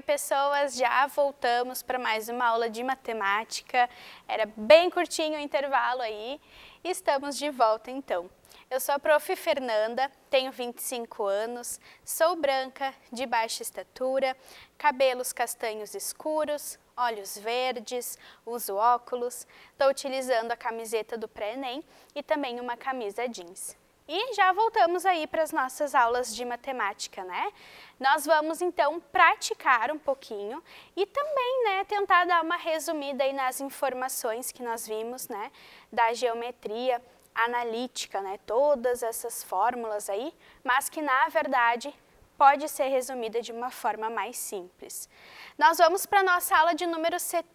Oi, pessoas! Já voltamos para mais uma aula de matemática. Era bem curtinho o intervalo aí. Estamos de volta então. Eu sou a Prof. Fernanda, tenho 25 anos, sou branca, de baixa estatura, cabelos castanhos escuros, olhos verdes, uso óculos, estou utilizando a camiseta do pré-ENEM e também uma camisa jeans. E já voltamos aí para as nossas aulas de matemática, né? Nós vamos então praticar um pouquinho e também, né, tentar dar uma resumida aí nas informações que nós vimos, né, da geometria analítica, né, todas essas fórmulas aí, mas que na verdade pode ser resumida de uma forma mais simples. Nós vamos para a nossa aula de número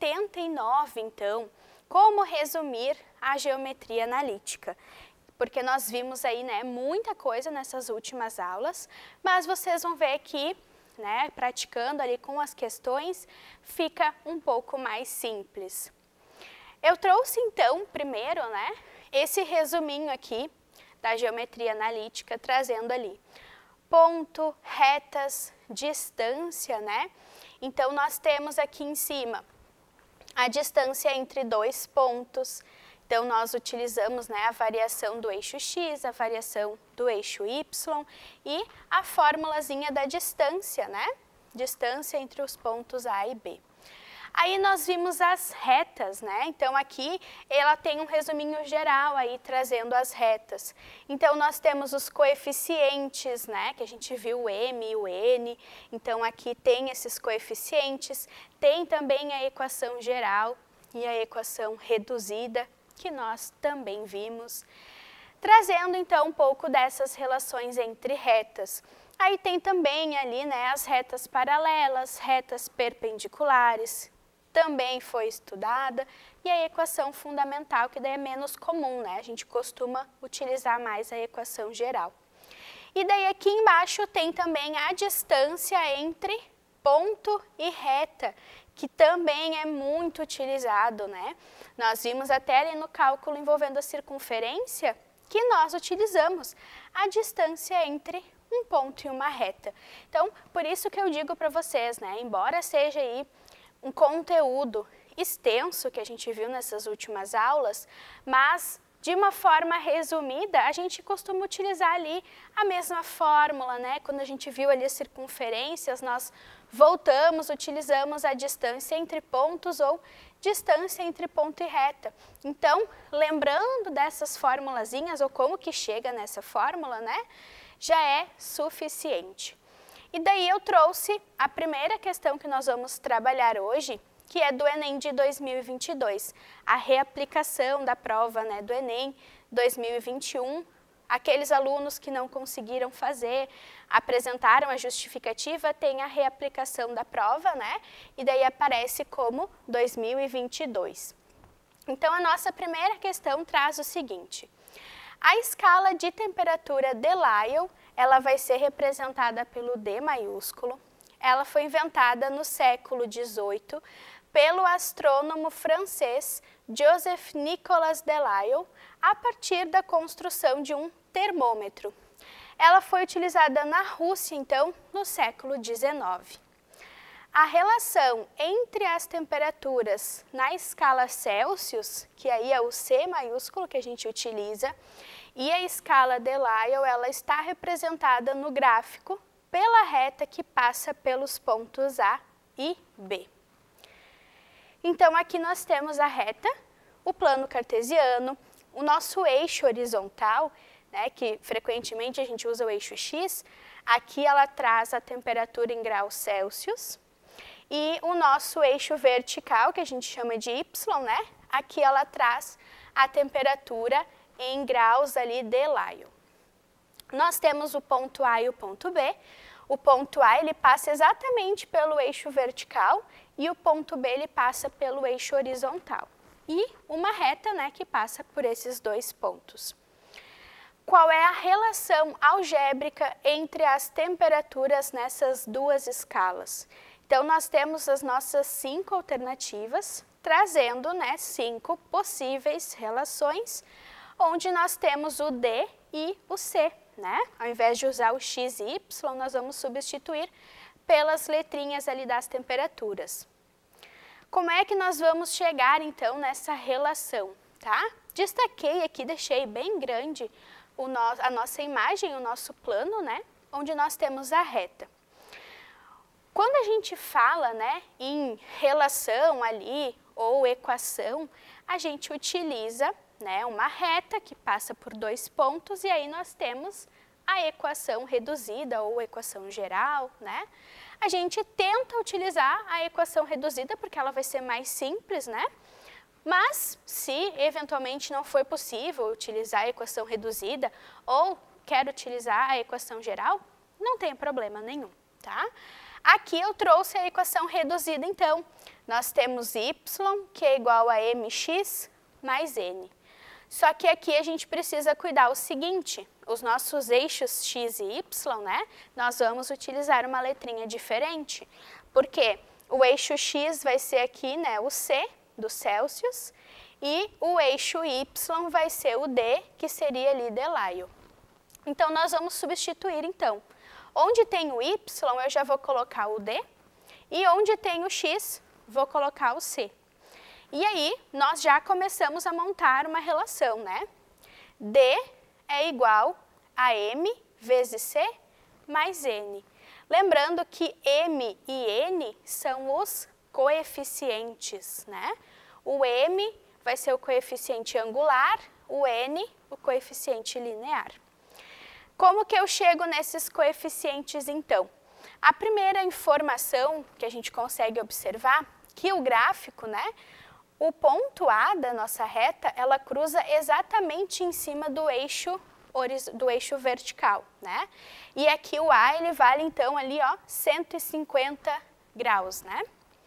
79, então, como resumir a geometria analítica. Porque nós vimos aí, né, muita coisa nessas últimas aulas, mas vocês vão ver que, né, praticando ali com as questões, fica um pouco mais simples. Eu trouxe então, primeiro, né, esse resuminho aqui da geometria analítica, trazendo ali ponto, retas, distância, né? Então, nós temos aqui em cima a distância entre dois pontos. Então, nós utilizamos, né, a variação do eixo x, a variação do eixo y e a formulazinha da distância, né? Distância entre os pontos A e B. Aí nós vimos as retas, né? Então, aqui ela tem um resuminho geral aí, trazendo as retas. Então, nós temos os coeficientes, né? Que a gente viu o m e o n. Então, aqui tem esses coeficientes. Tem também a equação geral e a equação reduzida, que nós também vimos, trazendo então um pouco dessas relações entre retas. Aí tem também ali, né, as retas paralelas, retas perpendiculares, também foi estudada, e a equação fundamental, que daí é menos comum, né, a gente costuma utilizar mais a equação geral. E daí aqui embaixo tem também a distância entre ponto e reta, que também é muito utilizado, né? Nós vimos até ali no cálculo envolvendo a circunferência que nós utilizamos a distância entre um ponto e uma reta. Então, por isso que eu digo para vocês, né? Embora seja aí um conteúdo extenso que a gente viu nessas últimas aulas, mas de uma forma resumida, a gente costuma utilizar ali a mesma fórmula, né? Quando a gente viu ali as circunferências, nós voltamos, utilizamos a distância entre pontos ou distância entre ponto e reta. Então, lembrando dessas formulazinhas ou como que chega nessa fórmula, né? Já é suficiente. E daí eu trouxe a primeira questão que nós vamos trabalhar hoje, que é do Enem de 2022, a reaplicação da prova, né, do Enem 2021. Aqueles alunos que não conseguiram fazer, apresentaram a justificativa, tem a reaplicação da prova, né? E daí aparece como 2022. Então, a nossa primeira questão traz o seguinte: a escala de temperatura de Lyell, ela vai ser representada pelo D maiúsculo. Ela foi inventada no século XVIII pelo astrônomo francês Joseph Nicolas de Lisle, a partir da construção de um termômetro. Ela foi utilizada na Rússia, então, no século XIX. A relação entre as temperaturas na escala Celsius, que aí é o C maiúsculo que a gente utiliza, e a escala de Lyell, ela está representada no gráfico pela reta que passa pelos pontos A e B. Então, aqui nós temos a reta, o plano cartesiano, o nosso eixo horizontal, né, que frequentemente a gente usa o eixo X, aqui ela traz a temperatura em graus Celsius, e o nosso eixo vertical, que a gente chama de Y, né, aqui ela traz a temperatura em graus ali de Lyell. Nós temos o ponto A e o ponto B. O ponto A ele passa exatamente pelo eixo vertical e o ponto B ele passa pelo eixo horizontal. E uma reta, né, que passa por esses dois pontos. Qual é a relação algébrica entre as temperaturas nessas duas escalas? Então, nós temos as nossas 5 alternativas, trazendo, né, 5 possíveis relações, onde nós temos o D e o C, né? Ao invés de usar o X e Y, nós vamos substituir pelas letrinhas ali das temperaturas. Como é que nós vamos chegar, então, nessa relação, tá? Destaquei aqui, deixei bem grande a nossa imagem, o nosso plano, né? Onde nós temos a reta. Quando a gente fala, né, em relação ali ou equação, a gente utiliza, né, uma reta que passa por 2 pontos e aí nós temos a equação reduzida ou equação geral, né? A gente tenta utilizar a equação reduzida porque ela vai ser mais simples, né? Mas se eventualmente não for possível utilizar a equação reduzida ou quer utilizar a equação geral, não tem problema nenhum, tá? Aqui eu trouxe a equação reduzida, então. Nós temos y, que é igual a mx mais n. Só que aqui a gente precisa cuidar o seguinte, os nossos eixos x e y, né? Nós vamos utilizar uma letrinha diferente, porque o eixo x vai ser aqui, né, o C, do Celsius, e o eixo y vai ser o D, que seria ali Delio. Então, nós vamos substituir, então. Onde tem o y, eu já vou colocar o D, e onde tem o x, vou colocar o C. E aí, nós já começamos a montar uma relação, né? D é igual a m vezes C mais n. Lembrando que m e n são os coeficientes, né? O m vai ser o coeficiente angular, o n, o coeficiente linear. Como que eu chego nesses coeficientes, então? A primeira informação que a gente consegue observar, que o gráfico, né, o ponto A da nossa reta, ela cruza exatamente em cima do eixo vertical, né? E aqui o A, ele vale, então, ali, ó, 150 graus, né?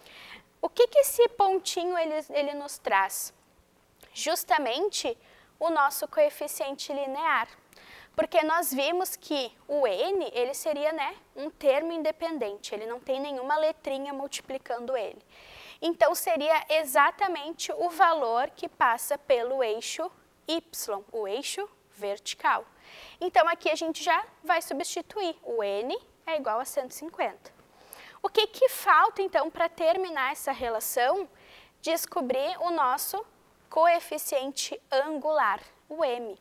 O que esse pontinho, ele nos traz? Justamente o nosso coeficiente linear. Porque nós vimos que o n, ele seria, né, um termo independente, ele não tem nenhuma letrinha multiplicando ele. Então, seria exatamente o valor que passa pelo eixo y, o eixo vertical. Então, aqui a gente já vai substituir, o n é igual a 150. O que falta, então, para terminar essa relação? Descobrir o nosso coeficiente angular, o m.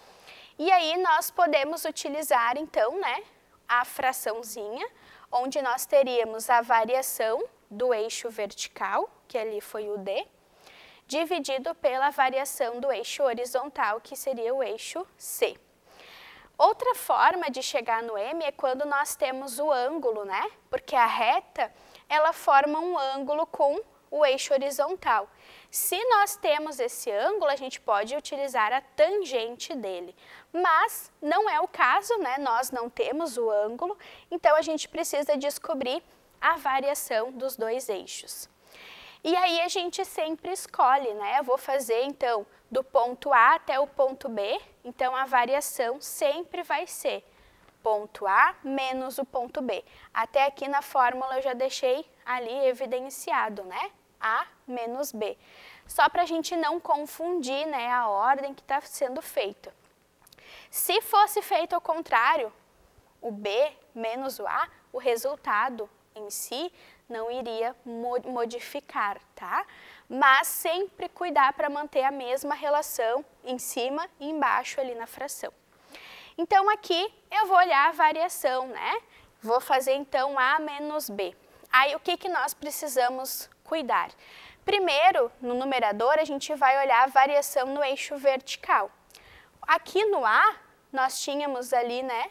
E aí nós podemos utilizar, então, né, a fraçãozinha, onde nós teríamos a variação do eixo vertical, que ali foi o D, dividido pela variação do eixo horizontal, que seria o eixo C. Outra forma de chegar no M é quando nós temos o ângulo, né? Porque a reta, ela forma um ângulo com o eixo horizontal. Se nós temos esse ângulo, a gente pode utilizar a tangente dele. Mas não é o caso, né? Nós não temos o ângulo, então a gente precisa descobrir a variação dos dois eixos. E aí a gente sempre escolhe, né? Eu vou fazer, então, do ponto A até o ponto B, então a variação sempre vai ser ponto A menos o ponto B. Até aqui na fórmula eu já deixei ali evidenciado, né? A menos B. Só para a gente não confundir, né, a ordem que está sendo feita. Se fosse feito ao contrário, o B menos o A, o resultado em si não iria modificar, tá? Mas sempre cuidar para manter a mesma relação em cima e embaixo ali na fração. Então, aqui eu vou olhar a variação, né? Vou fazer, então, A menos B. Aí, o que nós precisamos cuidar? Primeiro, no numerador, a gente vai olhar a variação no eixo vertical. Aqui no A, nós tínhamos ali, né,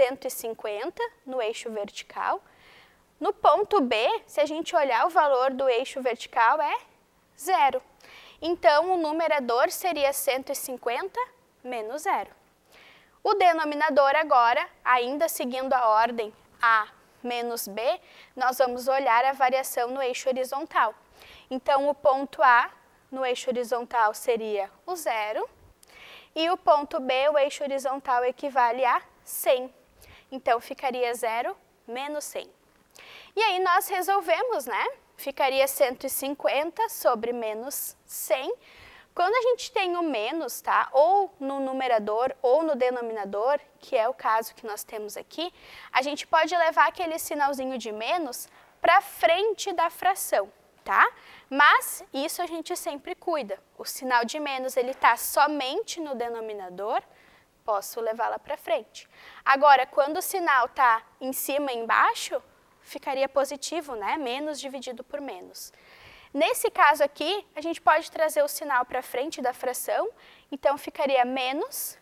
150 no eixo vertical. No ponto B, se a gente olhar o valor do eixo vertical, é 0. Então, o numerador seria 150 menos 0. O denominador agora, ainda seguindo a ordem A menos B, nós vamos olhar a variação no eixo horizontal. Então, o ponto A no eixo horizontal seria o 0 e o ponto B, o eixo horizontal, equivale a 100. Então, ficaria 0 menos 100. E aí nós resolvemos, né? Ficaria 150 sobre menos 100. Quando a gente tem o menos, tá? Ou no numerador ou no denominador, que é o caso que nós temos aqui, a gente pode levar aquele sinalzinho de menos para frente da fração, tá? Mas isso a gente sempre cuida. O sinal de menos, ele está somente no denominador, posso levá-la para frente. Agora, quando o sinal está em cima e embaixo, ficaria positivo, né? Menos dividido por menos. Nesse caso aqui, a gente pode trazer o sinal para frente da fração, então ficaria menos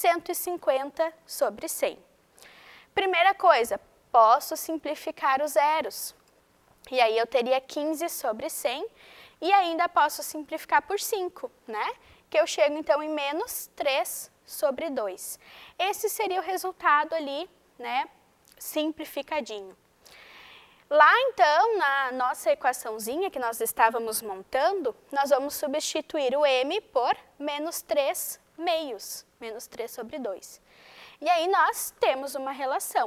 150 sobre 100. Primeira coisa, posso simplificar os zeros. E aí eu teria 15 sobre 100 e ainda posso simplificar por 5, né? Que eu chego então em menos 3 sobre 2. Esse seria o resultado ali, né, simplificadinho. Lá então, na nossa equaçãozinha que nós estávamos montando, nós vamos substituir o m por menos 3 meios, menos 3 sobre 2. E aí nós temos uma relação.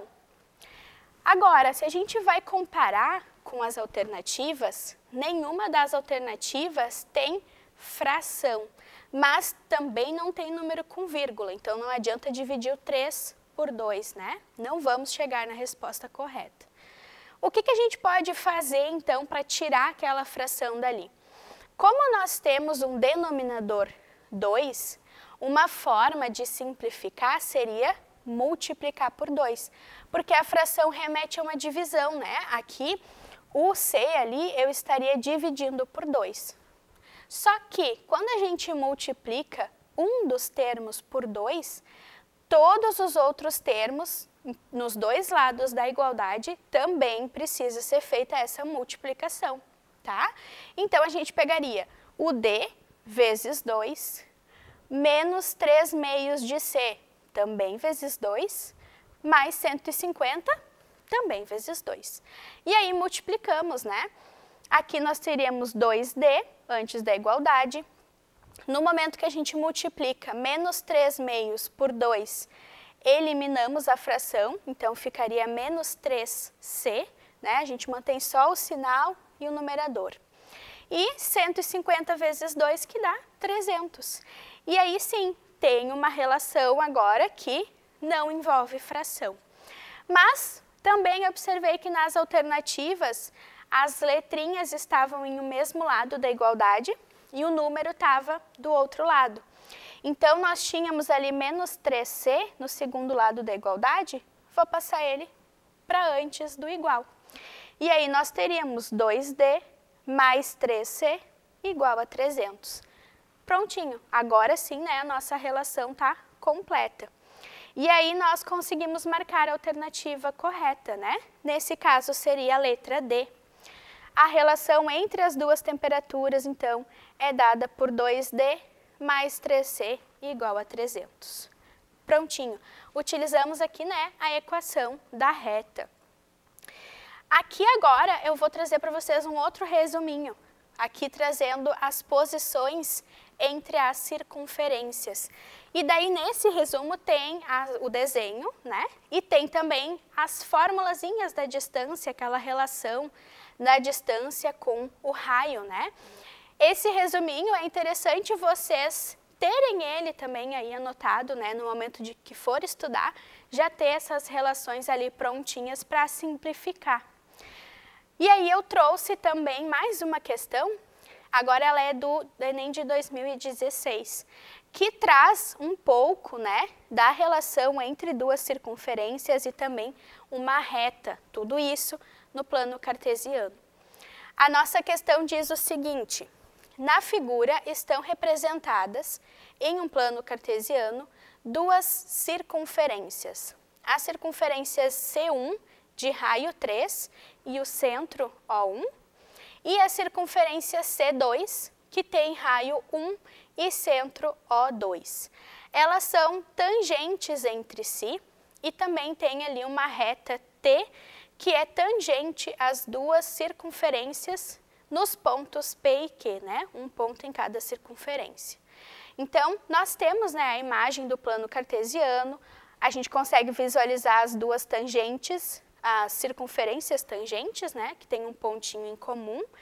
Agora, se a gente vai comparar com as alternativas, nenhuma das alternativas tem fração, mas também não tem número com vírgula, então não adianta dividir o 3 por 2, né? Não vamos chegar na resposta correta. O que a gente pode fazer, então, para tirar aquela fração dali? Como nós temos um denominador 2, uma forma de simplificar seria multiplicar por 2, porque a fração remete a uma divisão, né? Aqui, o c ali, eu estaria dividindo por 2. Só que, quando a gente multiplica um dos termos por 2, todos os outros termos nos dois lados da igualdade também precisa ser feita essa multiplicação, tá? Então, a gente pegaria o d vezes 2, menos 3 meios de c, também vezes 2, mais 150, também vezes 2. E aí, multiplicamos, né? Aqui nós teríamos 2d antes da igualdade. No momento que a gente multiplica menos 3 meios por 2, eliminamos a fração, então ficaria menos 3c, né? A gente mantém só o sinal e o numerador. E 150 vezes 2, que dá 300. E aí sim, tem uma relação agora que não envolve fração. Mas também observei que nas alternativas, as letrinhas estavam em o mesmo lado da igualdade e o número estava do outro lado. Então, nós tínhamos ali menos 3c no segundo lado da igualdade, vou passar ele para antes do igual. E aí, nós teríamos 2d mais 3c igual a 300. Prontinho, agora sim, né, a nossa relação está completa. E aí, nós conseguimos marcar a alternativa correta, né? Nesse caso, seria a letra D. A relação entre as duas temperaturas, então, é dada por 2d mais 3c igual a 300. Prontinho. Utilizamos aqui, né, a equação da reta. Aqui agora eu vou trazer para vocês um outro resuminho. Aqui trazendo as posições entre as circunferências. E daí nesse resumo tem o desenho, né? E tem também as formulazinhas da distância, aquela relação da distância com o raio, né? Esse resuminho é interessante vocês terem ele também aí anotado, né? No momento de que for estudar, já ter essas relações ali prontinhas para simplificar. E aí eu trouxe também mais uma questão, agora ela é do Enem de 2016, que traz um pouco, né, da relação entre duas circunferências e também uma reta, tudo isso no plano cartesiano. A nossa questão diz o seguinte: na figura estão representadas, em um plano cartesiano, duas circunferências. As circunferências C1, de raio 3, e o centro O1, e a circunferência C2, que tem raio 1 e centro O2. Elas são tangentes entre si e também tem ali uma reta T, que é tangente às duas circunferências nos pontos P e Q, né? Um ponto em cada circunferência. Então, nós temos, né, a imagem do plano cartesiano, a gente consegue visualizar as duas tangentes, as circunferências tangentes, né, que tem um pontinho em comum,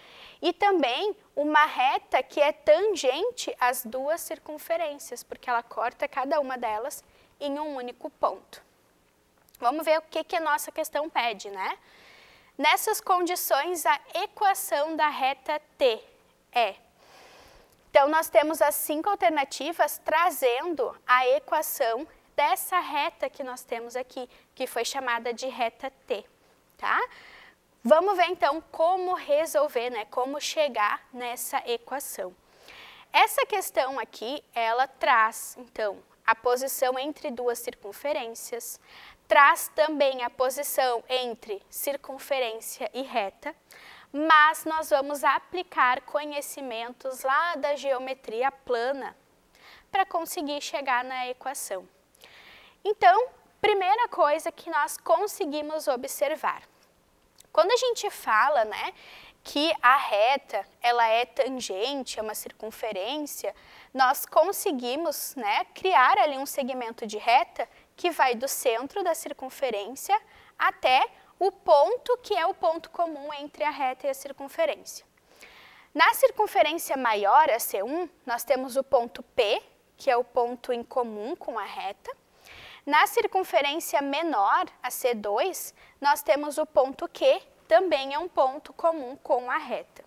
e também uma reta que é tangente às duas circunferências, porque ela corta cada uma delas em um único ponto. Vamos ver o que a nossa questão pede, né? Nessas condições, a equação da reta T é... Então, nós temos as 5 alternativas trazendo a equação dessa reta que nós temos aqui, que foi chamada de reta T, tá? Vamos ver, então, como resolver, né? Como chegar nessa equação. Essa questão aqui, ela traz, então, a posição entre duas circunferências, traz também a posição entre circunferência e reta, mas nós vamos aplicar conhecimentos lá da geometria plana para conseguir chegar na equação. Então, primeira coisa que nós conseguimos observar. Quando a gente fala, né, que a reta ela é tangente a uma circunferência, nós conseguimos, né, criar ali um segmento de reta que vai do centro da circunferência até o ponto que é o ponto comum entre a reta e a circunferência. Na circunferência maior, a C1, nós temos o ponto P, que é o ponto em comum com a reta. Na circunferência menor, a C2, nós temos o ponto Q, também é um ponto comum com a reta.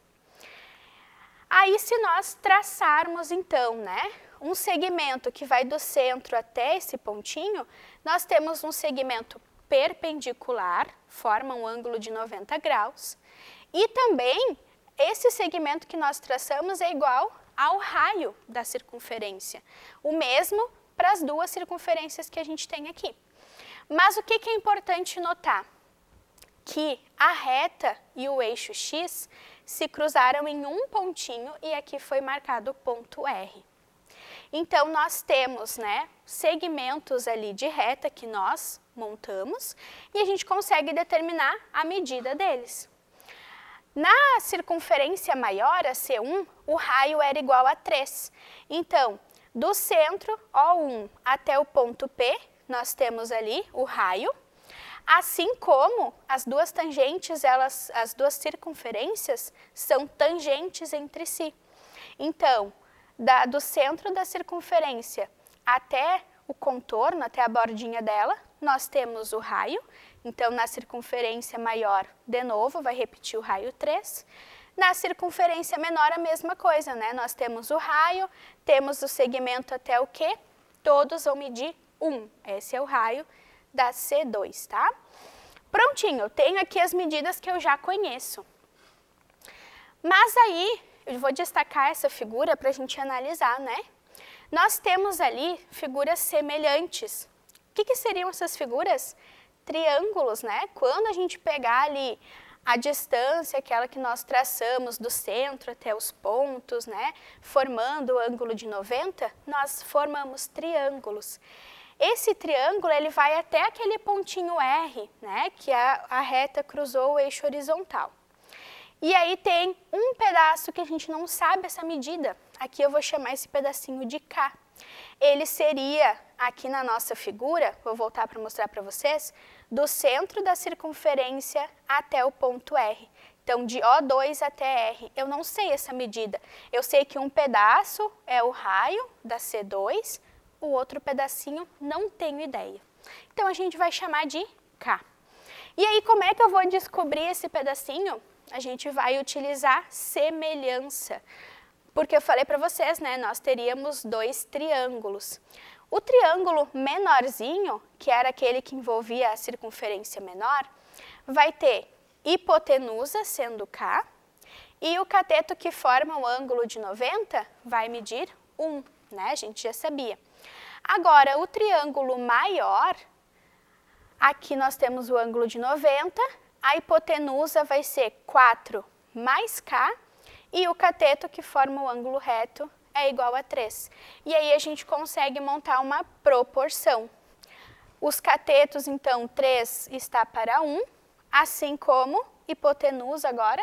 Aí, se nós traçarmos, então, né, um segmento que vai do centro até esse pontinho, nós temos um segmento perpendicular, forma um ângulo de 90 graus, e também esse segmento que nós traçamos é igual ao raio da circunferência, o mesmo para as duas circunferências que a gente tem aqui. Mas o que é importante notar? Que a reta e o eixo X se cruzaram em um pontinho e aqui foi marcado o ponto R. Então, nós temos, né, segmentos ali de reta que nós montamos e a gente consegue determinar a medida deles. Na circunferência maior, a C1, o raio era igual a 3. Então, do centro, O1, até o ponto P, nós temos ali o raio, assim como as duas tangentes, as duas circunferências são tangentes entre si. Então, do centro da circunferência até o contorno, até a bordinha dela, nós temos o raio. Então, na circunferência maior, de novo, vai repetir o raio 3. Na circunferência menor, a mesma coisa, né? Nós temos o raio, temos o segmento até o Q, todos vão medir 1. Esse é o raio da C2, tá? Prontinho, eu tenho aqui as medidas que eu já conheço. Mas aí, eu vou destacar essa figura para a gente analisar, né? Nós temos ali figuras semelhantes. O que seriam essas figuras? Triângulos, né? Quando a gente pegar ali a distância, aquela que nós traçamos do centro até os pontos, né? Formando o ângulo de 90, nós formamos triângulos. Esse triângulo, ele vai até aquele pontinho R, né? Que a reta cruzou o eixo horizontal. E aí tem um pedaço que a gente não sabe essa medida. Aqui eu vou chamar esse pedacinho de K. Ele seria, aqui na nossa figura, vou voltar para mostrar para vocês, do centro da circunferência até o ponto R. Então, de O2 até R. Eu não sei essa medida. Eu sei que um pedaço é o raio da C2, o outro pedacinho não tenho ideia. Então, a gente vai chamar de K. E aí, como é que eu vou descobrir esse pedacinho? A gente vai utilizar semelhança. Porque eu falei para vocês, né, nós teríamos dois triângulos. O triângulo menorzinho, que era aquele que envolvia a circunferência menor, vai ter hipotenusa, sendo K, e o cateto que forma o ângulo de 90 vai medir 1, né, a gente já sabia. Agora, o triângulo maior, aqui nós temos o ângulo de 90, a hipotenusa vai ser 4 mais K, e o cateto que forma o ângulo reto é igual a 3. E aí a gente consegue montar uma proporção. Os catetos, então, 3 está para 1, assim como hipotenusa agora,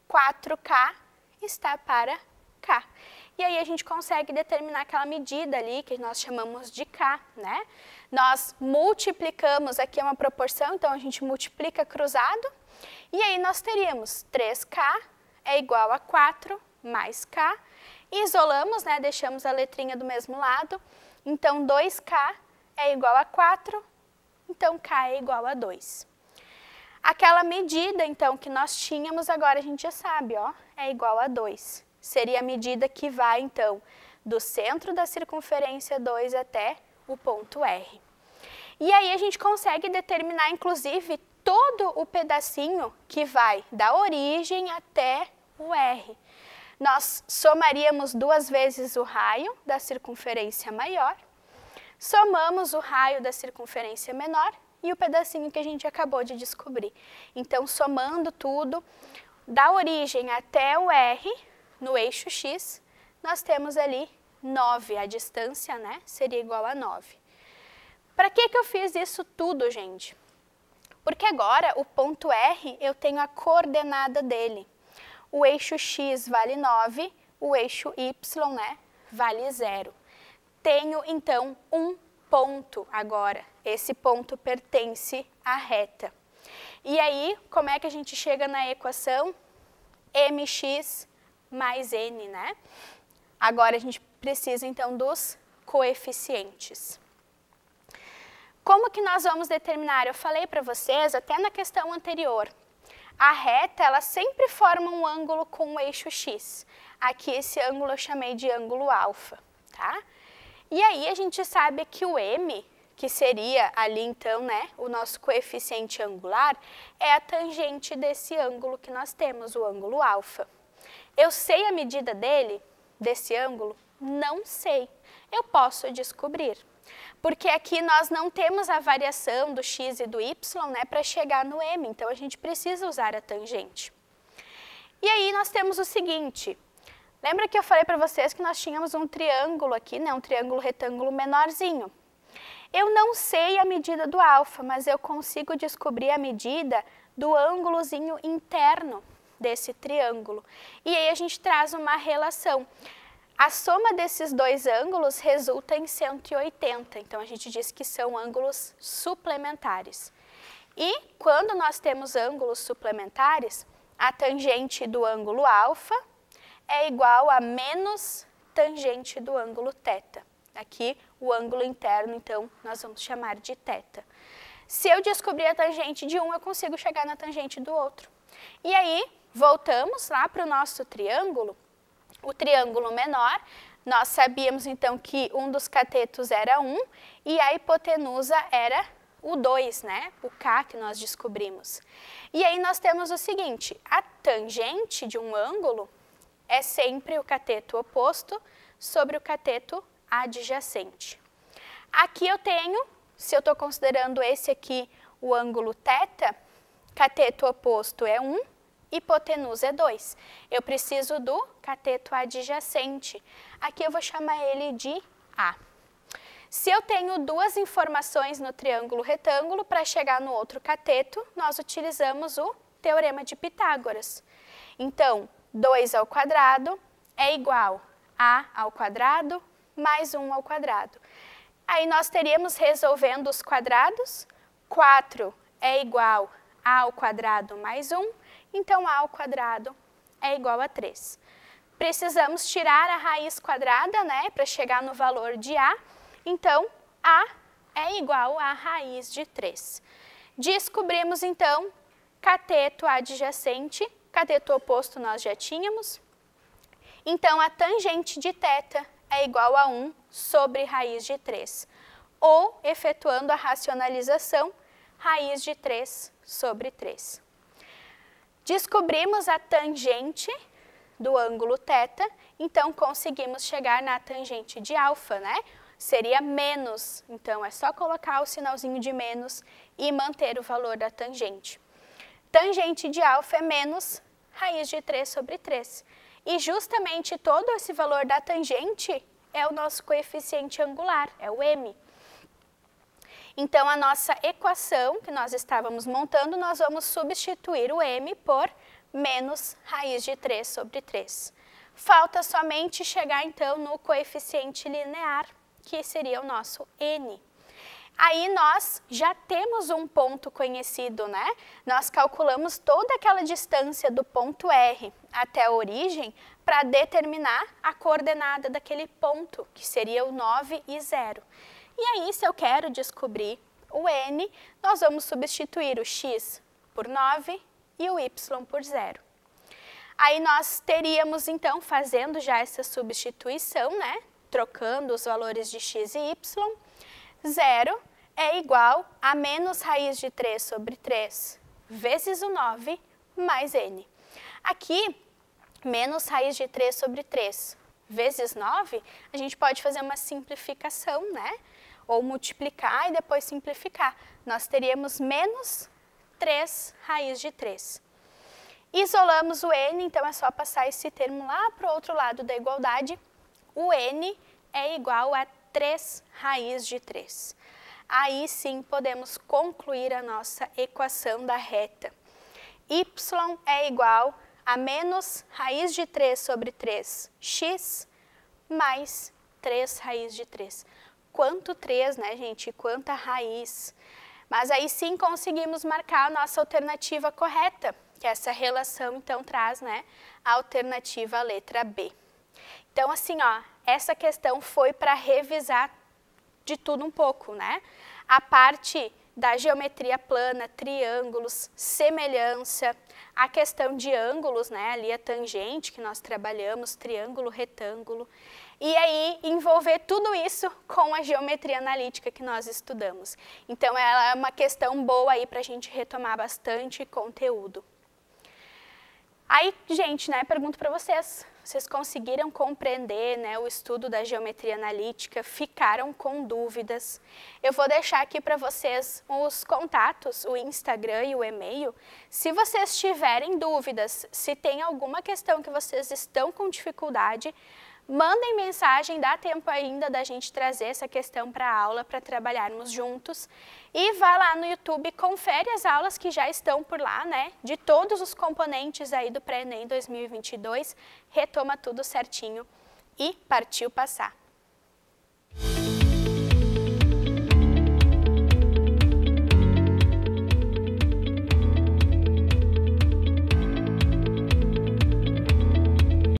4K está para K. E aí a gente consegue determinar aquela medida ali que nós chamamos de K, né? Nós multiplicamos, aqui é uma proporção, então a gente multiplica cruzado, e aí nós teríamos 3K é igual a 4 mais K. Isolamos, né? Deixamos a letrinha do mesmo lado. Então, 2K é igual a 4, então K é igual a 2. Aquela medida, então, que nós tínhamos, agora a gente já sabe, ó, é igual a 2. Seria a medida que vai, então, do centro da circunferência 2 até o ponto R. E aí a gente consegue determinar, inclusive, todo o pedacinho que vai da origem até o R. Nós somaríamos 2 vezes o raio da circunferência maior, somamos o raio da circunferência menor e o pedacinho que a gente acabou de descobrir. Então, somando tudo, da origem até o R, no eixo X, nós temos ali 9, a distância, né, seria igual a 9. Para que eu fiz isso tudo, gente? Porque agora o ponto R, eu tenho a coordenada dele. O eixo X vale 9, o eixo Y, né, vale 0. Tenho, então, um ponto agora. Esse ponto pertence à reta. E aí, como é que a gente chega na equação? Mx mais n, né? Agora a gente precisa, então, dos coeficientes. Como que nós vamos determinar? Eu falei para vocês, até na questão anterior, a reta, ela sempre forma um ângulo com o eixo X. Aqui, esse ângulo eu chamei de ângulo alfa, tá? E aí, a gente sabe que o M, que seria ali, então, né, o nosso coeficiente angular, é a tangente desse ângulo que nós temos, o ângulo alfa. Eu sei a medida dele, desse ângulo? Não sei. Eu posso descobrir. Porque aqui nós não temos a variação do x e do y, né, para chegar no m, então a gente precisa usar a tangente. E aí nós temos o seguinte, lembra que eu falei para vocês que nós tínhamos um triângulo aqui, né, um triângulo retângulo menorzinho. Eu não sei a medida do alfa, mas eu consigo descobrir a medida do ângulozinho interno desse triângulo. E aí a gente traz uma relação. A soma desses dois ângulos resulta em 180, então a gente diz que são ângulos suplementares. E quando nós temos ângulos suplementares, a tangente do ângulo alfa é igual a menos tangente do ângulo θ. Aqui o ângulo interno, então, nós vamos chamar de θ. Se eu descobrir a tangente de um, eu consigo chegar na tangente do outro. E aí, voltamos lá para o nosso triângulo. O triângulo menor, nós sabíamos então que um dos catetos era 1 e a hipotenusa era o 2, né? O K que nós descobrimos. E aí nós temos o seguinte, a tangente de um ângulo é sempre o cateto oposto sobre o cateto adjacente. Aqui eu tenho, se eu estou considerando esse aqui o ângulo θ, cateto oposto é 1, hipotenusa é 2. Eu preciso do cateto adjacente. Aqui eu vou chamar ele de A. Se eu tenho duas informações no triângulo retângulo, para chegar no outro cateto, nós utilizamos o teorema de Pitágoras. Então, 2 ao quadrado é igual a ao quadrado mais 1 ao quadrado. Aí nós teríamos, resolvendo os quadrados, 4 é igual a ao quadrado mais 1, então a ao quadrado é igual a 3. Precisamos tirar a raiz quadrada, né, para chegar no valor de A, então A é igual a raiz de 3. Descobrimos então cateto adjacente, cateto oposto nós já tínhamos, então a tangente de θ é igual a 1 sobre raiz de 3, ou, efetuando a racionalização, raiz de 3 sobre 3. Descobrimos a tangente do ângulo θ, então conseguimos chegar na tangente de alfa, né? Seria menos, então é só colocar o sinalzinho de menos e manter o valor da tangente. Tangente de alfa é menos raiz de 3 sobre 3. E justamente todo esse valor da tangente é o nosso coeficiente angular, é o m. Então, a nossa equação que nós estávamos montando, nós vamos substituir o m por menos raiz de 3 sobre 3. Falta somente chegar, então, no coeficiente linear, que seria o nosso n. Aí nós já temos um ponto conhecido, né? Nós calculamos toda aquela distância do ponto R até a origem para determinar a coordenada daquele ponto, que seria o 9 e 0. E aí, se eu quero descobrir o N, nós vamos substituir o X por 9 e o Y por 0. Aí nós teríamos, então, fazendo já essa substituição, né? Trocando os valores de X e Y, 0 é igual a menos raiz de 3 sobre 3 vezes o 9 mais N. Aqui, menos raiz de 3 sobre 3 vezes 9, a gente pode fazer uma simplificação, né? Ou multiplicar e depois simplificar. Nós teríamos menos 3 raiz de 3. Isolamos o N, então é só passar esse termo lá para o outro lado da igualdade. O N é igual a 3 raiz de 3. Aí sim podemos concluir a nossa equação da reta. Y é igual a menos raiz de 3 sobre 3x mais 3 raiz de 3. Quanto 3, né, gente? Quanta raiz. Mas aí sim conseguimos marcar a nossa alternativa correta, que essa relação então traz, né, a alternativa letra B. Então assim, ó, essa questão foi para revisar de tudo um pouco, né? A parte da geometria plana, triângulos, semelhança, a questão de ângulos, né? Ali a tangente que nós trabalhamos, triângulo, retângulo. E aí envolver tudo isso com a geometria analítica que nós estudamos. Então ela é uma questão boa aí para a gente retomar bastante conteúdo. Aí, gente, né, pergunto para vocês conseguiram compreender, né, o estudo da geometria analítica? Ficaram com dúvidas? Eu vou deixar aqui para vocês os contatos, o Instagram e o e-mail. Se vocês tiverem dúvidas, se tem alguma questão que vocês estão com dificuldade, mandem mensagem, dá tempo ainda da gente trazer essa questão para a aula, para trabalharmos juntos. E vai lá no YouTube, confere as aulas que já estão por lá, né? De todos os componentes aí do Pré-ENEM 2022, retoma tudo certinho e partiu passar.